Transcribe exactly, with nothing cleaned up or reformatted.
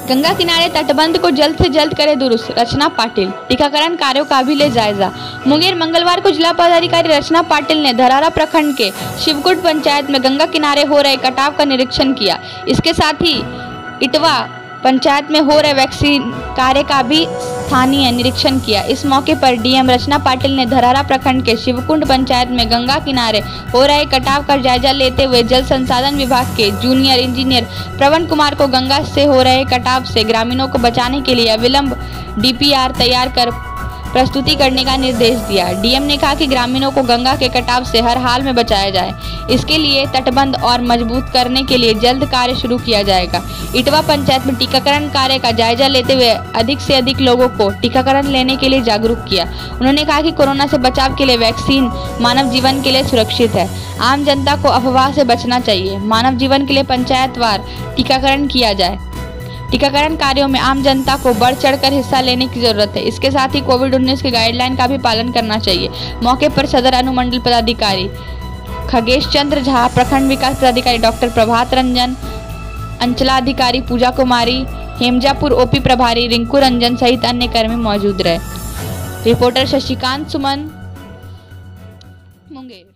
गंगा किनारे तटबंध को जल्द से जल्द करे दुरुस्त, रचना पाटिल। टीकाकरण कार्यों का भी ले जायजा। मुंगेर मंगलवार को जिला पदाधिकारी रचना पाटिल ने धरारा प्रखंड के शिवकुंड पंचायत में गंगा किनारे हो रहे कटाव का निरीक्षण किया। इसके साथ ही इटवा पंचायत में हो रहे वैक्सीन कार्य का भी स्थानीय निरीक्षण किया। इस मौके पर डीएम रचना पाटिल ने धरारा प्रखंड के शिवकुंड पंचायत में गंगा किनारे हो रहे कटाव का जायजा लेते हुए जल संसाधन विभाग के जूनियर इंजीनियर प्रवन कुमार को गंगा से हो रहे कटाव से ग्रामीणों को बचाने के लिए अविलंब डीपीआर तैयार कर प्रस्तुति करने का निर्देश दिया। डीएम ने कहा कि ग्रामीणों को गंगा के कटाव से हर हाल में बचाया जाए। इसके लिए तटबंध और मजबूत करने के लिए जल्द कार्य शुरू किया जाएगा। इटवा पंचायत में टीकाकरण कार्य का जायजा लेते हुए अधिक से अधिक लोगों को टीकाकरण लेने के लिए जागरूक किया। उन्होंने कहा कि कोरोना से बचाव के लिए वैक्सीन मानव जीवन के लिए सुरक्षित है। आम जनता को अफवाह से बचना चाहिए। मानव जीवन के लिए पंचायतवार टीकाकरण किया जाए। टीकाकरण कार्यों में आम जनता को बढ़ चढ़कर हिस्सा लेने की जरूरत है। इसके साथ ही कोविड उन्नीस के गाइडलाइन का भी पालन करना चाहिए। मौके पर सदर अनुमंडल पदाधिकारी खगेश चंद्र झा, प्रखंड विकास पदाधिकारी डॉक्टर प्रभात रंजन, अंचलाधिकारी पूजा कुमारी, हेमजापुर ओपी प्रभारी रिंकू रंजन सहित अन्य कर्मी मौजूद रहे। रिपोर्टर शशिकांत सुमन, मुंगेर।